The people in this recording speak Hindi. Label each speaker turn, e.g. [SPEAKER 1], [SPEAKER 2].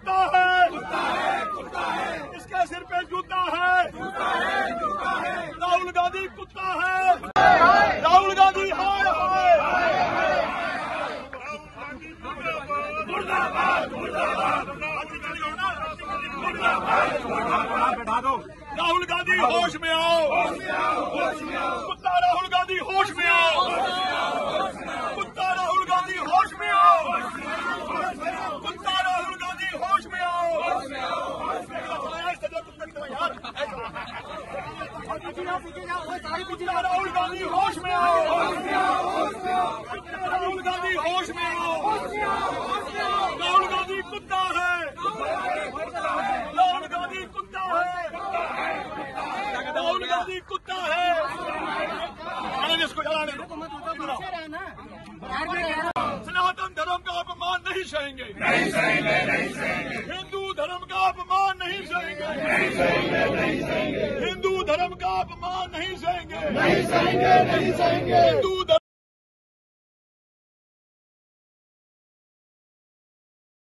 [SPEAKER 1] कुत्ता है, इसके सिर पे जूता है, राहुल गांधी कुत्ता है, राहुल गांधी हाय हाय, राहुल गांधी होश में आओ, कुत्ता राहुल गांधी होश में आओ, कुत्ता राहुल गांधी होश में आओ, कुत्ता राहुल गांधी होश में आओ, राहुल गांधी होश में आओ, राहुल गांधी होश में आओ, राहुल गांधी कुत्ता है, राहुल गांधी कुत्ता है, राहुल गांधी कुत्ता है, इसको जलाने दो। सनातन धर्म का अपमान नहीं सहेंगे, नहीं सहेंगे, नहीं सहेंगे, हिंदू धर्म का अपमान नहीं सहेंगे, नहीं सहेंगे, नहीं सहेंगे, हिंदू धर्म का अपमान नहीं सहेंगे, नहीं सहेंगे, नहीं सहेंगे, हिंदू